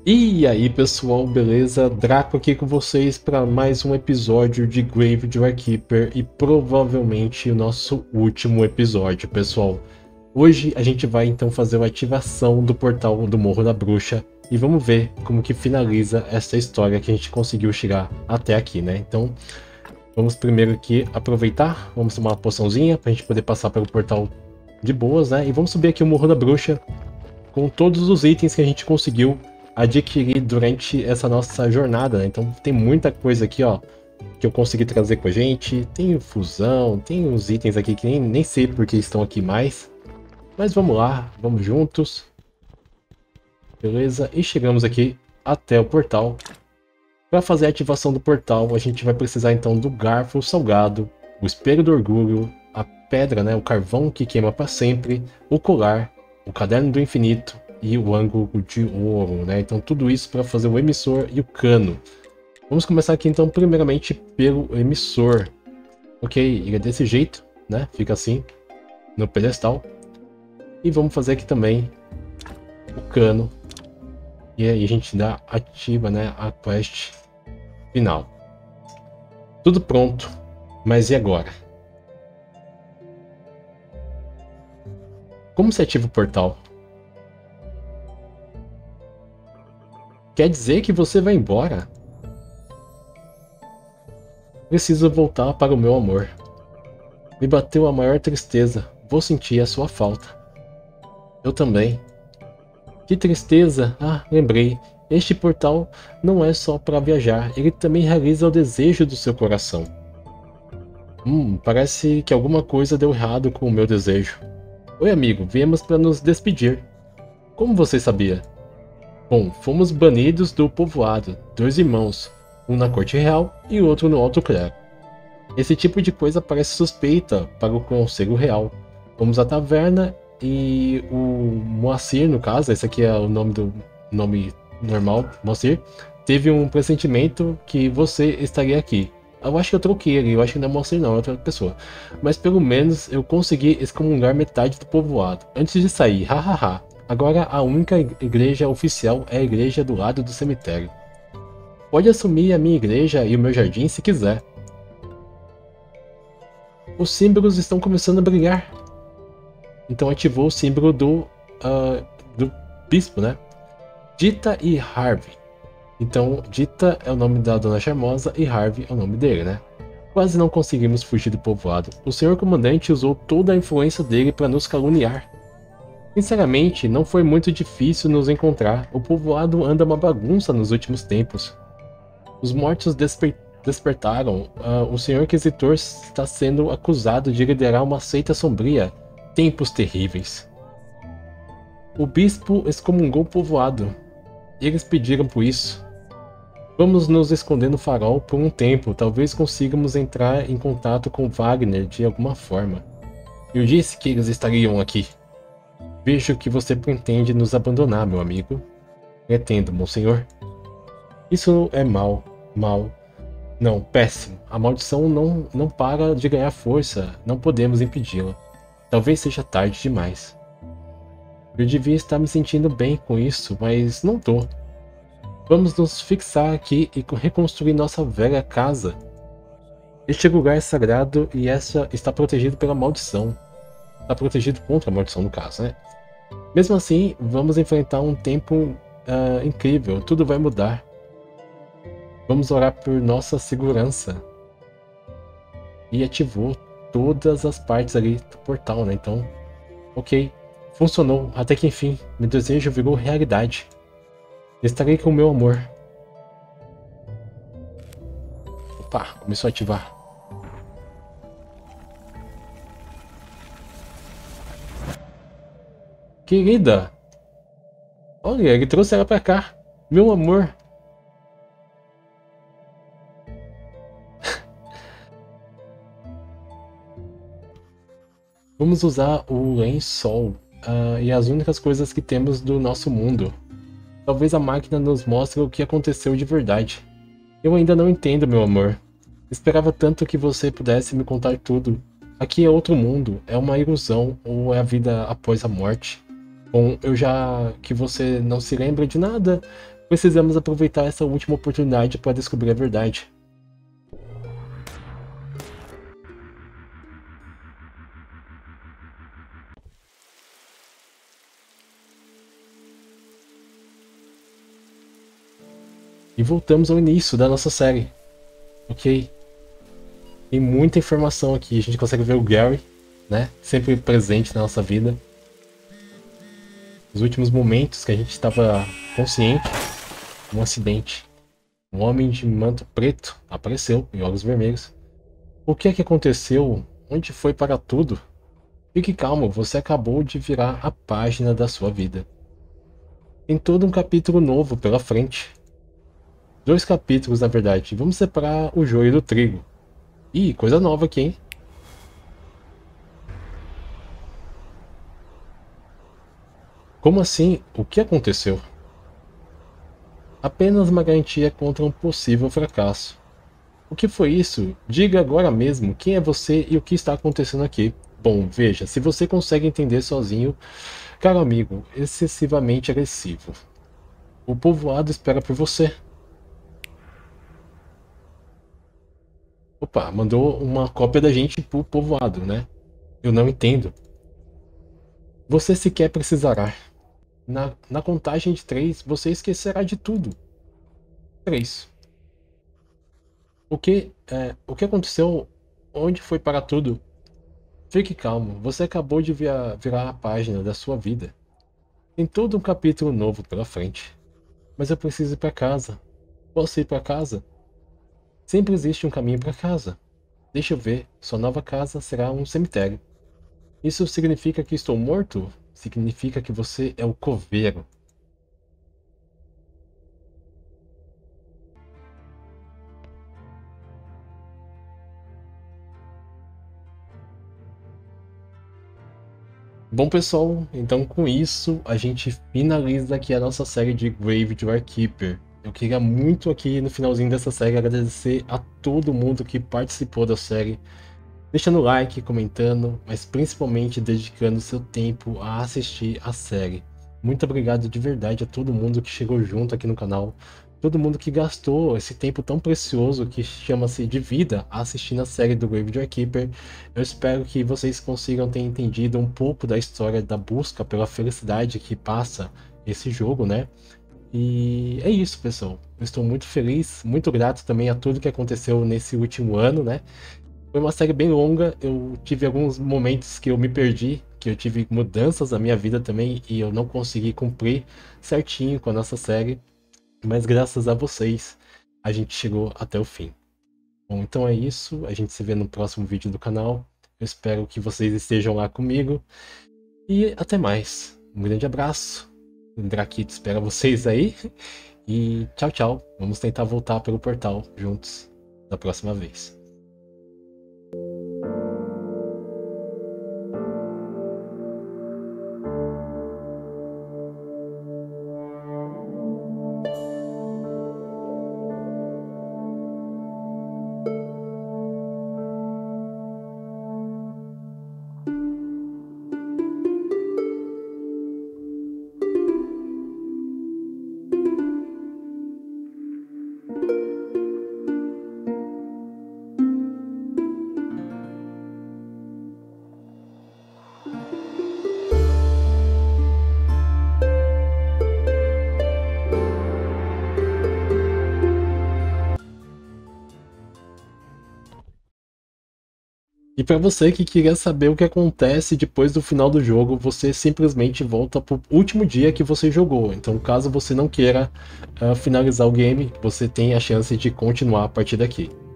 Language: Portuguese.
E aí pessoal, beleza? Draco aqui com vocês para mais um episódio de Grave Keeper e provavelmente o nosso último episódio, pessoal. Hoje a gente vai então fazer a ativação do portal do Morro da Bruxa e vamos ver como que finaliza essa história que a gente conseguiu chegar até aqui, né? Então vamos primeiro aqui aproveitar, vamos tomar uma poçãozinha para a gente poder passar pelo portal de boas, né? E vamos subir aqui o Morro da Bruxa com todos os itens que a gente conseguiu adquirir durante essa nossa jornada, né? Então tem muita coisa aqui, ó, que eu consegui trazer com a gente. Tem fusão, tem uns itens aqui que nem sei porque estão aqui mais. Mas vamos lá, vamos juntos. Beleza? E chegamos aqui até o portal. Para fazer a ativação do portal, a gente vai precisar então do garfo salgado, o espelho do orgulho, a pedra, né, o carvão que queima para sempre, o colar, o caderno do infinito e o ângulo de ouro, né? Então tudo isso para fazer o emissor e o cano. Vamos começar aqui então primeiramente pelo emissor. Ok, ele é desse jeito, né? Fica assim no pedestal. E vamos fazer aqui também o cano. E aí a gente ativa, né, a quest final. Tudo pronto, mas e agora? Como se ativa o portal? Quer dizer que você vai embora? Preciso voltar para o meu amor. Me bateu a maior tristeza. Vou sentir a sua falta. Eu também. Que tristeza! Ah, lembrei. Este portal não é só para viajar. Ele também realiza o desejo do seu coração. Parece que alguma coisa deu errado com o meu desejo. Oi, amigo. Viemos para nos despedir. Como você sabia? Bom, fomos banidos do povoado, 2 irmãos, um na corte real e outro no alto clero. Esse tipo de coisa parece suspeita para o conselho real. Fomos à taverna e o Moacir, no caso, esse aqui é o nome normal, Moacir, teve um pressentimento que você estaria aqui. Eu acho que eu troquei ele, eu acho que não é Moacir não, é outra pessoa. Mas pelo menos eu consegui excomungar metade do povoado, antes de sair, hahaha. Agora a única igreja oficial é a igreja do lado do cemitério. Pode assumir a minha igreja e o meu jardim se quiser. Os símbolos estão começando a brilhar. Então ativou o símbolo do bispo, né? Dita e Harvey. Então Dita é o nome da Dona Charmosa e Harvey é o nome dele, né? Quase não conseguimos fugir do povoado. O senhor comandante usou toda a influência dele para nos caluniar. Sinceramente, não foi muito difícil nos encontrar. O povoado anda uma bagunça nos últimos tempos. Os mortos despertaram. O senhor Inquisitor está sendo acusado de liderar uma seita sombria. Tempos terríveis. O bispo excomungou o povoado. Eles pediram por isso. Vamos nos esconder no farol por um tempo. Talvez consigamos entrar em contato com Wagner de alguma forma. Eu disse que eles estariam aqui. Vejo que você pretende nos abandonar, meu amigo. Pretendo, monsenhor. Isso é mal. Não, péssimo. A maldição não para de ganhar força. Não podemos impedi-la. Talvez seja tarde demais. Eu devia estar me sentindo bem com isso, mas não tô. Vamos nos fixar aqui e reconstruir nossa velha casa. Este lugar é sagrado e essa está protegido pela maldição. Está protegido contra a maldição, no caso, né? Mesmo assim, vamos enfrentar um tempo incrível. Tudo vai mudar. Vamos orar por nossa segurança. E ativou todas as partes ali do portal, né? Então, ok. Funcionou. Até que enfim, meu desejo virou realidade. Estarei com o meu amor. Opa, começou a ativar. Querida! Olha, ele trouxe ela pra cá. Meu amor. Vamos usar o lençol e as únicas coisas que temos do nosso mundo. Talvez a máquina nos mostre o que aconteceu de verdade. Eu ainda não entendo, meu amor. Esperava tanto que você pudesse me contar tudo. Aqui é outro mundo, é uma ilusão ou é a vida após a morte? Bom, eu já que você não se lembra de nada, precisamos aproveitar essa última oportunidade para descobrir a verdade. E voltamos ao início da nossa série. Ok? Tem muita informação aqui. A gente consegue ver o Gary, né? Sempre presente na nossa vida. Os últimos momentos que a gente estava consciente, um acidente. Um homem de manto preto apareceu e olhos vermelhos. O que é que aconteceu? Onde foi para tudo? Fique calmo, você acabou de virar a página da sua vida. Tem todo um capítulo novo pela frente. 2 capítulos, na verdade. Vamos separar o joio do trigo. Ih, coisa nova aqui, hein? Como assim? O que aconteceu? Apenas uma garantia contra um possível fracasso. O que foi isso? Diga agora mesmo quem é você e o que está acontecendo aqui. Bom, veja, se você consegue entender sozinho, caro amigo, excessivamente agressivo. O povoado espera por você. Opa, mandou uma cópia da gente pro povoado, né? Eu não entendo. Você sequer precisará. Na contagem de 3, você esquecerá de tudo. 3. O que aconteceu? Onde foi para tudo? Fique calmo, você acabou de virar a página da sua vida. Tem todo um capítulo novo pela frente. Mas eu preciso ir para casa. Posso ir para casa? Sempre existe um caminho para casa. Deixa eu ver, sua nova casa será um cemitério. Isso significa que estou morto? Significa que você é o coveiro. Bom, pessoal, então com isso a gente finaliza aqui a nossa série de Graveyard Keeper. Eu queria muito aqui no finalzinho dessa série agradecer a todo mundo que participou da série, deixando like, comentando, mas principalmente dedicando seu tempo a assistir a série. Muito obrigado de verdade a todo mundo que chegou junto aqui no canal, todo mundo que gastou esse tempo tão precioso que chama-se de vida assistindo a série do Graveyard Keeper. Eu espero que vocês consigam ter entendido um pouco da história da busca pela felicidade que passa esse jogo, né? E é isso, pessoal. Eu estou muito feliz, muito grato também a tudo que aconteceu nesse último ano, né? Foi uma série bem longa, eu tive alguns momentos que eu me perdi, que eu tive mudanças na minha vida também e eu não consegui cumprir certinho com a nossa série, mas graças a vocês a gente chegou até o fim. Bom, então é isso, a gente se vê no próximo vídeo do canal, eu espero que vocês estejam lá comigo e até mais. Um grande abraço, o Drakito espera vocês aí e tchau, tchau. Vamos tentar voltar pelo portal juntos da próxima vez. E para você que queria saber o que acontece depois do final do jogo, você simplesmente volta pro último dia que você jogou. Então, caso você não queira finalizar o game, você tem a chance de continuar a partir daqui.